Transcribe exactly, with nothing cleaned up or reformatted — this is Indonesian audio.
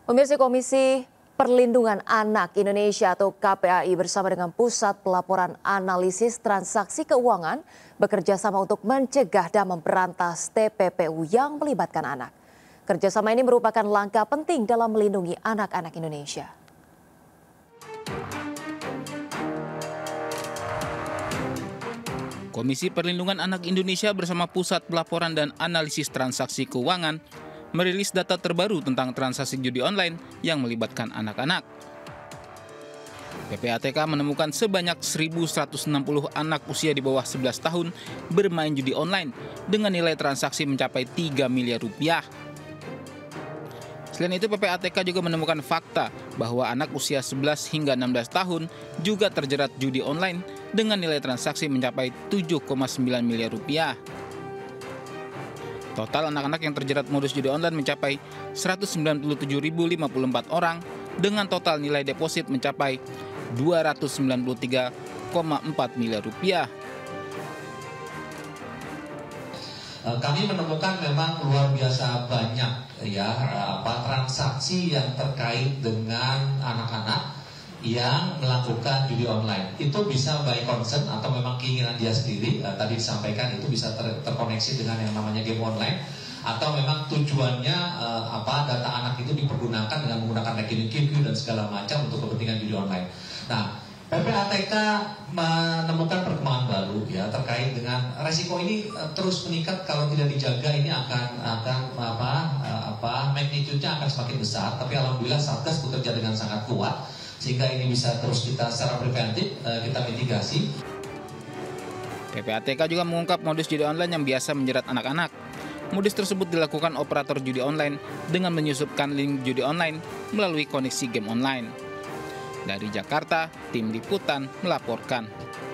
Pemirsa Komisi Perlindungan Anak Indonesia atau K P A I bersama dengan Pusat Pelaporan Analisis Transaksi Keuangan bekerja sama untuk mencegah dan memberantas T P P U yang melibatkan anak. Kerjasama ini merupakan langkah penting dalam melindungi anak-anak Indonesia. Komisi Perlindungan Anak Indonesia bersama Pusat Pelaporan dan Analisis Transaksi Keuangan merilis data terbaru tentang transaksi judi online yang melibatkan anak-anak. P P A T K menemukan sebanyak seribu seratus enam puluh anak usia di bawah sebelas tahun bermain judi online dengan nilai transaksi mencapai tiga miliar rupiah. Selain itu, P P A T K juga menemukan fakta bahwa anak usia sebelas hingga enam belas tahun juga terjerat judi online dengan nilai transaksi mencapai tujuh koma sembilan miliar rupiah. Total anak-anak yang terjerat modus judi online mencapai seratus sembilan puluh tujuh ribu lima puluh empat orang dengan total nilai deposit mencapai dua ratus sembilan puluh tiga koma empat miliar rupiah. Kami menemukan memang luar biasa banyak ya apa transaksi yang terkait dengan anak-anak yang melakukan judi online. Itu bisa by concern atau memang keinginan dia sendiri. Uh, tadi disampaikan itu bisa ter terkoneksi dengan yang namanya game online, atau memang tujuannya uh, apa data anak itu dipergunakan dengan menggunakan rekening Q Q dan segala macam untuk kepentingan judi online. Nah, P P A T K menemukan perkembangan baru ya terkait dengan resiko ini uh, terus meningkat kalau tidak dijaga. Ini akan akan apa uh, apa magnitude-nya akan semakin besar. Tapi alhamdulillah Satgas bekerja dengan sangat kuat sehingga ini bisa terus kita secara preventif uh, kita mitigasi. P P A T K juga mengungkap modus judi online yang biasa menjerat anak-anak. Modus tersebut dilakukan operator judi online dengan menyusupkan link judi online melalui koneksi game online. Dari Jakarta, tim liputan melaporkan.